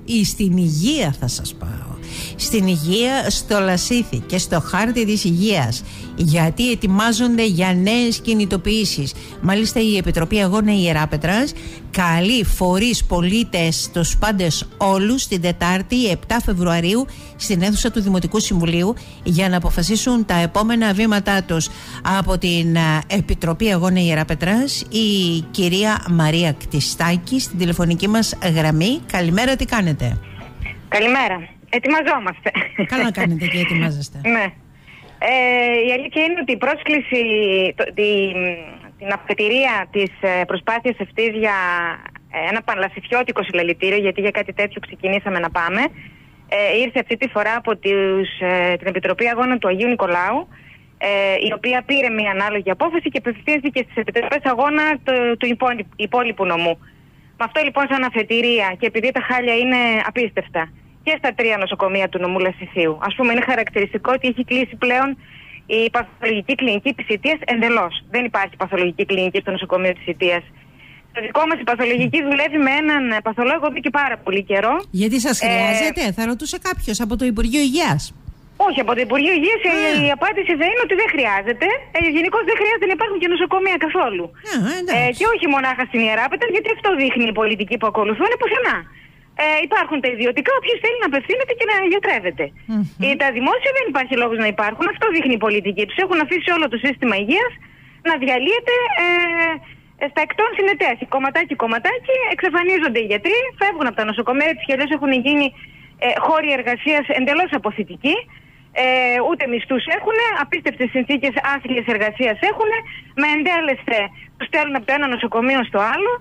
στην υγεία θα σας πάω. Στην υγεία, στο Λασίθι και στο χάρτη της υγείας, γιατί ετοιμάζονται για νέες κινητοποιήσεις. Μάλιστα η Επιτροπή Αγώνα Ιεράπετρας καλεί φορείς, πολίτες, τους πάντες όλους την Τετάρτη 7 Φεβρουαρίου στην αίθουσα του Δημοτικού Συμβουλίου για να αποφασίσουν τα επόμενα βήματά τους. Από την Επιτροπή Αγώνα Ιεράπετρας η κυρία Μαρία Κτιστάκη στην τηλεφωνική μας γραμμή. Καλημέρα, τι κάνετε? Καλημέρα. Ετοιμαζόμαστε. Καλά κάνετε και ετοιμάζεστε. Ναι. Η αλήθεια είναι ότι η πρόσκληση, την αφετηρία της προσπάθειας αυτής για ένα πανλασιφιώτικο συλλαλητήριο, γιατί για κάτι τέτοιο ξεκινήσαμε να πάμε, ήρθε αυτή τη φορά από την Επιτροπή Αγώνα του Αγίου Νικολάου, η οποία πήρε μια ανάλογη απόφαση και απευθύνθηκε στις Επιτροπές Αγώνα του υπόλοιπου νομού. Με αυτό λοιπόν σαν αφετηρία, και επειδή τα χάλια είναι απίστευτα και στα 3 νοσοκομεία του νομού Λασιθίου, ας πούμε, είναι χαρακτηριστικό ότι έχει κλείσει πλέον η παθολογική κλινική της Ηττίας εντελώς. Δεν υπάρχει παθολογική κλινική στο νοσοκομείο της Ηττίας. Το δικό μας η παθολογική δουλεύει με έναν παθολόγο εδώ και πάρα πολύ καιρό. Γιατί σας χρειάζεται, θα ρωτούσε κάποιος από το Υπουργείο Υγείας. Όχι, από το Υπουργείο Υγείας η απάντηση θα είναι ότι δεν χρειάζεται. Γενικώς δεν χρειάζεται να υπάρχουν και νοσοκομεία καθόλου. Και όχι μονάχα στην Ιεράπετρα, γιατί αυτό δείχνει η πολιτική που ακολουθούν πουθενά. Υπάρχουν τα ιδιωτικά, όποιος θέλει να απευθύνεται και να γιατρεύεται. Τα δημόσια δεν υπάρχει λόγος να υπάρχουν. Αυτό δείχνει η πολιτική τους. Έχουν αφήσει όλο το σύστημα υγείας να διαλύεται στα εκτών συνεταίρεση. Κομματάκι, εξαφανίζονται οι γιατροί, φεύγουν από τα νοσοκομεία τους και αλλιώς έχουν γίνει χώροι εργασίας εντελώς αποθητικοί. Ούτε μισθούς έχουν, απίστευτες συνθήκες άθλιες εργασίας έχουν, με εντέλεσθε τους στέλνουν από το ένα νοσοκομείο στο άλλο.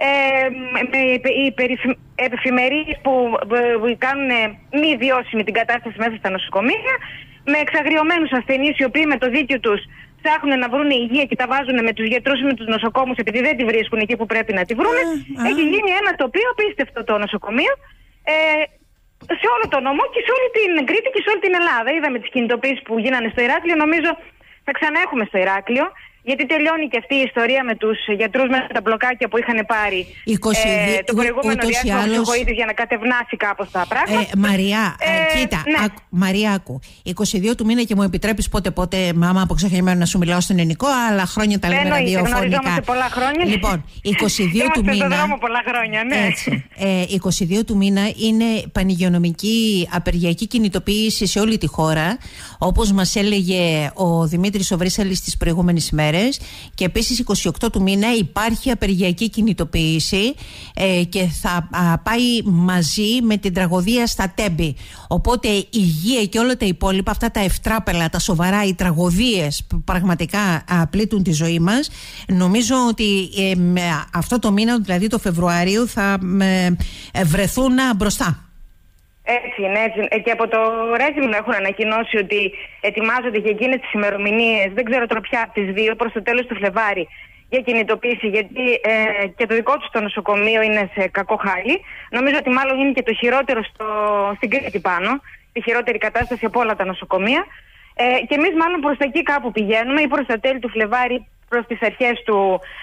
Εφημερίες που κάνουν μη βιώσιμη την κατάσταση μέσα στα νοσοκομεία, με εξαγριωμένους ασθενείς οι οποίοι με το δίκιο τους ψάχνουν να βρουν υγεία και τα βάζουν με τους γιατρούς ή με τους νοσοκόμους επειδή δεν τη βρίσκουν εκεί που πρέπει να τη βρουν. Έχει γίνει ένα τοπίο απίστευτο το νοσοκομείο σε όλο το νομό και σε όλη την Κρήτη και σε όλη την Ελλάδα. Είδαμε τις κινητοποιήσεις που γίνανε στο Ηράκλειο, νομίζω θα ξαναέχουμε στο Ηράκλειο. Γιατί τελειώνει και αυτή η ιστορία με τους γιατρούς μέσα στα μπλοκάκια που είχαν πάρει το προηγούμενο διάστημα ψυχοίδης για να κατευνάσει κάπως τα πράγματα. Μαριά, κοίτα, ναι. Μαρία, άκου. 22 του μήνα και μου επιτρέπεις πότε, μάμα, από ξεχασμένο να σου μιλάω στον ελληνικό, αλλά χρόνια τα λέμε ραδιοφωνικά. Γνωριζόμαστε πολλά χρόνια. Λοιπόν, 22 του μήνα. Δρόμο πολλά χρόνια, ναι. Έτσι, 22 του μήνα είναι πανηγειονομική απεργιακή κινητοποίηση σε όλη τη χώρα, όπως μας έλεγε ο Δημήτρης ο Βρύσαλης τις προηγούμενες ημέρες. Και επίσης 28 του μήνα υπάρχει απεργιακή κινητοποίηση και θα πάει μαζί με την τραγωδία στα Τέμπη. Οπότε η υγεία και όλα τα υπόλοιπα, αυτά τα ευτράπελα, τα σοβαρά, οι τραγωδίες που πραγματικά πλήττουν τη ζωή μας, νομίζω ότι αυτό το μήνα, δηλαδή το Φεβρουάριο, θα βρεθούν μπροστά. Έτσι είναι, έτσι. Και από το Ρέζιμνο έχουν ανακοινώσει ότι ετοιμάζονται για εκείνες τις ημερομηνίες, δεν ξέρω τώρα πια από τις δύο, προς το τέλος του Φλεβάρι, για κινητοποίηση, γιατί και το δικό τους το νοσοκομείο είναι σε κακό χάλι. Νομίζω ότι μάλλον είναι και το χειρότερο στην Κρήτη πάνω, τη χειρότερη κατάσταση από όλα τα νοσοκομεία. Και εμείς μάλλον προς τα εκεί κάπου πηγαίνουμε, ή προς τα τέλη του Φλεβάρι, προς τις αρχές του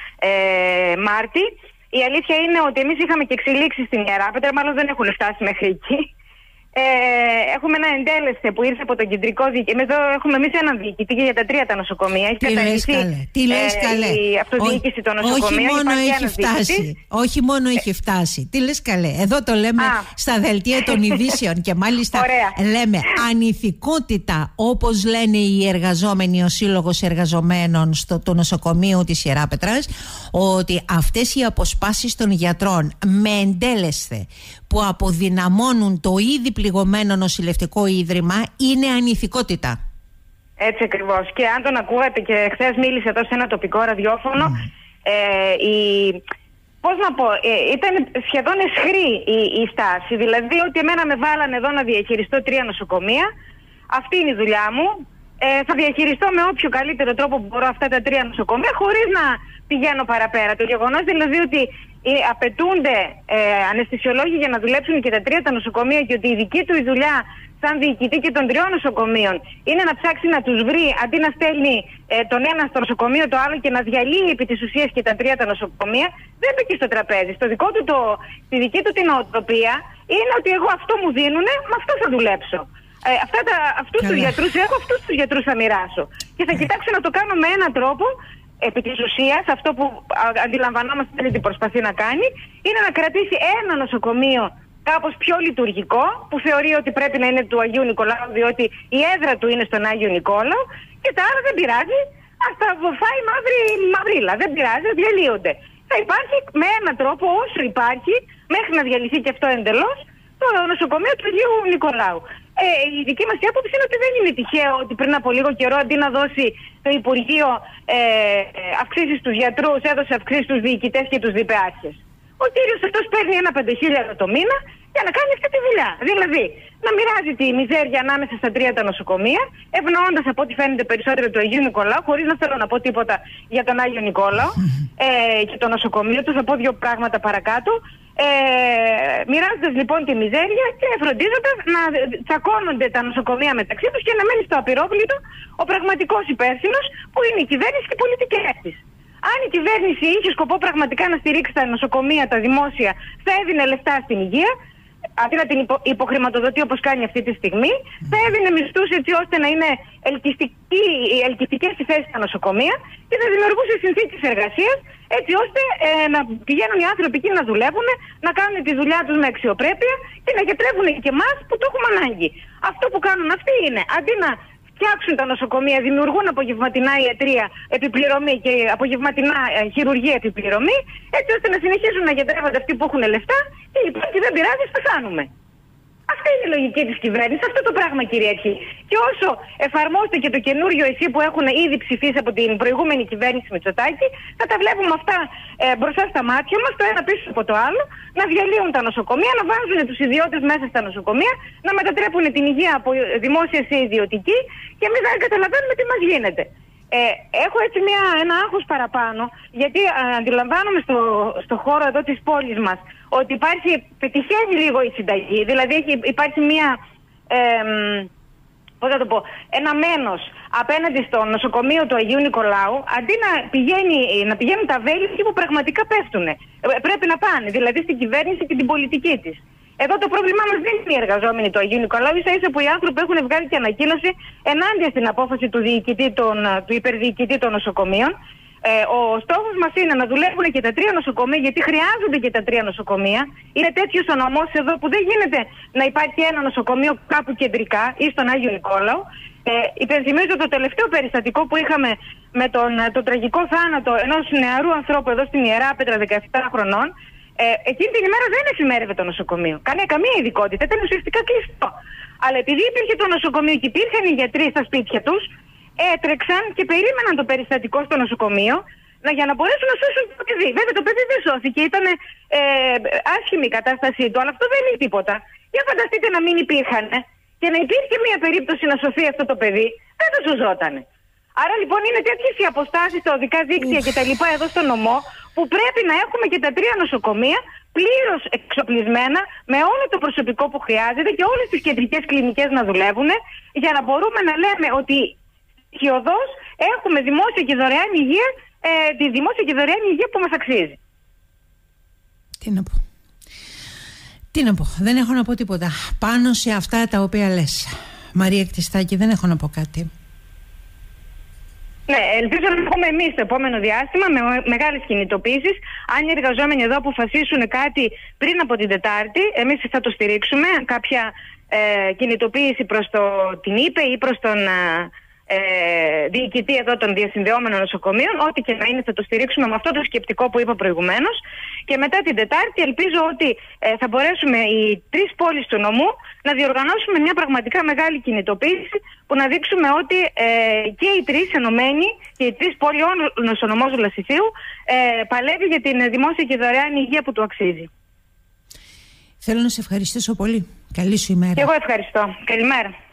Μάρτη. Η αλήθεια είναι ότι εμείς είχαμε και εξελίξεις στην Ιεράπετρα, μάλλον δεν έχουν φτάσει μέχρι εκεί. Έχουμε ένα εντέλεσθε που ήρθε από τον κεντρικό διοικητή. Εδώ έχουμε εμείς έναν διοικητή και για τα 3 τα νοσοκομεία. Έχει καταργηθεί η αυτοδιοίκηση των νοσοκομείων. Όχι μόνο έχει φτάσει. Τι λες καλέ. Εδώ το λέμε στα δελτία των ειδήσεων και μάλιστα λέμε ανηθικότητα, όπως λένε οι εργαζόμενοι, ο Σύλλογος Εργαζομένων του νοσοκομείου της Ιεράπετρας, ότι αυτές οι αποσπάσεις των γιατρών με εντέλεσθε που αποδυναμώνουν το ήδη πληγωμένο νοσηλευτικό ίδρυμα είναι ανηθικότητα. Έτσι ακριβώς. Και αν τον ακούγατε, και χθες μίλησε εδώ σε ένα τοπικό ραδιόφωνο, πώς να πω, ήταν σχεδόν αισχρή η στάση. Δηλαδή ότι εμένα με βάλανε εδώ να διαχειριστώ 3 νοσοκομεία, αυτή είναι η δουλειά μου, θα διαχειριστώ με όποιο καλύτερο τρόπο που μπορώ αυτά τα 3 νοσοκομεία χωρίς να πηγαίνω παραπέρα. Το γεγονός δηλαδή ότι απαιτούνται αναισθησιολόγοι για να δουλέψουν και τα 3 τα νοσοκομεία και ότι η δική του η δουλειά σαν διοικητή και των 3 νοσοκομείων είναι να ψάξει να τους βρει αντί να στέλνει τον ένα στο νοσοκομείο το άλλο και να διαλύει επί της ουσίας και τα 3 τα νοσοκομεία, δεν μπήκε στο τραπέζι. Στη δική του την οτροπία είναι ότι εγώ αυτό μου δίνουνε, με αυτό θα δουλέψω. Αυτούς τους γιατρούς έχω, αυτούς τους γιατρούς θα μοιράσω. Και θα κοιτάξω να το κάνω με έναν τρόπο, επί της ουσίας, αυτό που αντιλαμβανόμαστε ότι προσπαθεί να κάνει, είναι να κρατήσει ένα νοσοκομείο κάπως πιο λειτουργικό, που θεωρεί ότι πρέπει να είναι του Αγίου Νικολάου, διότι η έδρα του είναι στον Άγιο Νικόλαο, και τα άλλα δεν πειράζει, ας τα φάει μαυρίλα, δεν πειράζει, διαλύονται. Θα υπάρχει με έναν τρόπο, όσο υπάρχει, μέχρι να διαλυθεί και αυτό εντελώς, το νοσοκομείο του Αγίου Νικολάου. Η δική μας άποψη είναι ότι δεν είναι τυχαίο ότι πριν από λίγο καιρό, αντί να δώσει το Υπουργείο αυξήσεις στους γιατρούς, έδωσε αυξήσεις στους διοικητές και τους διπεάρχες. Ο κύριος αυτός παίρνει ένα 5.000 το μήνα για να κάνει αυτή τη δουλειά. Δηλαδή, να μοιράζει τη μιζέρια ανάμεσα στα 3 τα νοσοκομεία, ευνοώντας από ό,τι φαίνεται περισσότερο του Αγίου Νικολάου, χωρίς να θέλω να πω τίποτα για τον Άγιο Νικόλαο και το νοσοκομείο του, θα πω 2 πράγματα παρακάτω. Μοιράζοντας λοιπόν τη μιζέρια και φροντίζοντας να τσακώνονται τα νοσοκομεία μεταξύ τους και να μένει στο απειρόβλητο ο πραγματικός υπεύθυνος, που είναι η κυβέρνηση και οι πολιτικές της. Αν η κυβέρνηση είχε σκοπό πραγματικά να στηρίξει τα νοσοκομεία, τα δημόσια, θα έδινε λεφτά στην υγεία, αντί να την υποχρηματοδοτεί όπως κάνει αυτή τη στιγμή, θα έδινε μισθούς έτσι ώστε να είναι ελκυστικές οι θέσεις στα νοσοκομεία και θα δημιουργούσε συνθήκες εργασίας έτσι ώστε να πηγαίνουν οι άνθρωποι εκεί να δουλεύουν, να κάνουν τη δουλειά τους με αξιοπρέπεια και να γιατρεύουν και εμάς που το έχουμε ανάγκη. Αυτό που κάνουν αυτοί είναι, αντί να φτιάξουν τα νοσοκομεία, δημιουργούν απογευματινά ιατρία επιπληρωμή και απογευματινά χειρουργία επιπληρωμή, έτσι ώστε να συνεχίζουν να γιατρεύονται αυτοί που έχουν λεφτά και οι υπόλοιποι δεν πειράζει, πεθάνουμε. Αυτή είναι η λογική της κυβέρνησης, αυτό το πράγμα κυριαρχεί. Και όσο εφαρμόστε και το καινούριο ΕΣΥ που έχουν ήδη ψηφίσει από την προηγούμενη κυβέρνηση Μητσοτάκη, θα τα βλέπουμε αυτά μπροστά στα μάτια μας, το ένα πίσω από το άλλο, να διαλύουν τα νοσοκομεία, να βάζουν τους ιδιώτες μέσα στα νοσοκομεία, να μετατρέπουν την υγεία από δημόσια σε ιδιωτική και εμείς δεν καταλαβαίνουμε τι μας γίνεται. Έχω έτσι ένα άγχος παραπάνω, γιατί αντιλαμβάνομαι στο χώρο εδώ της πόλης μας ότι πετυχαίνει λίγο η συνταγή, δηλαδή υπάρχει ένα μένος απέναντι στο νοσοκομείο του Αγίου Νικολάου, αντί να πηγαίνουν τα βέλη εκεί που πραγματικά πέφτουν. Πρέπει να πάνε, δηλαδή στην κυβέρνηση και την πολιτική της. Εδώ το πρόβλημά μας δεν είναι οι εργαζόμενοι του Αγίου Νικολάου, ίσα-ίσα που οι άνθρωποι έχουν βγάλει και ανακοίνωση ενάντια στην απόφαση του υπερδιοικητή των νοσοκομείων. Ο στόχος μας είναι να δουλεύουν και τα 3 νοσοκομεία, γιατί χρειάζονται και τα 3 νοσοκομεία. Είναι τέτοιος ο νομός εδώ που δεν γίνεται να υπάρχει ένα νοσοκομείο κάπου κεντρικά ή στον Άγιο Νικόλαο. Υπενθυμίζω το τελευταίο περιστατικό που είχαμε με τον τραγικό θάνατο ενός νεαρού ανθρώπου εδώ στην Ιερά Πέτρα 17 χρονών. Εκείνη την ημέρα δεν εφημέρευε το νοσοκομείο. Καμία ειδικότητα, ήταν ουσιαστικά κλειστό. Αλλά επειδή υπήρχε το νοσοκομείο και υπήρχαν οι γιατροί στα σπίτια τους, έτρεξαν και περίμεναν το περιστατικό στο νοσοκομείο για να μπορέσουν να σώσουν το παιδί. Βέβαια το παιδί δεν σώθηκε, ήταν άσχημη η κατάστασή του, αλλά αυτό δεν είναι τίποτα. Για φανταστείτε να μην υπήρχαν και να υπήρχε μια περίπτωση να σωθεί αυτό το παιδί, δεν το σωζότανε. Άρα λοιπόν είναι τέτοιες οι αποστάσεις στα οδικά δίκτυα και τα λοιπά εδώ στο νομό, που πρέπει να έχουμε και τα 3 νοσοκομεία πλήρως εξοπλισμένα με όλο το προσωπικό που χρειάζεται και όλες τις κεντρικές κλινικές να δουλεύουν, για να μπορούμε να λέμε ότι χιωδώς έχουμε δημόσια και δωρεάν υγεία, τη δημόσια και δωρεάν υγεία που μας αξίζει. Τι να πω, δεν έχω να πω τίποτα πάνω σε αυτά τα οποία λες, Μαρία Κτιστάκη, δεν έχω να πω κάτι. Ναι, ελπίζω να έχουμε εμείς το επόμενο διάστημα με μεγάλες κινητοποίησεις. Αν οι εργαζόμενοι εδώ αποφασίσουν κάτι πριν από την Τετάρτη, εμείς θα το στηρίξουμε. Κάποια κινητοποίηση προς την ΥΠΕ ή προς τον διοικητή εδώ των διασυνδεόμενων νοσοκομείων, ό,τι και να είναι θα το στηρίξουμε με αυτό το σκεπτικό που είπα προηγουμένως. Και μετά την Τετάρτη ελπίζω ότι θα μπορέσουμε οι 3 πόλεις του νομού να διοργανώσουμε μια πραγματικά μεγάλη κινητοποίηση που να δείξουμε ότι και οι 3 ενωμένοι και οι 3 πόλεις, όλος ο νομός του Λασιθίου παλεύει για την δημόσια και δωρεάν υγεία που του αξίζει. Θέλω να σε ευχαριστήσω πολύ. Καλή σου ημέρα. Και εγώ ευχαριστώ. Καλημέρα.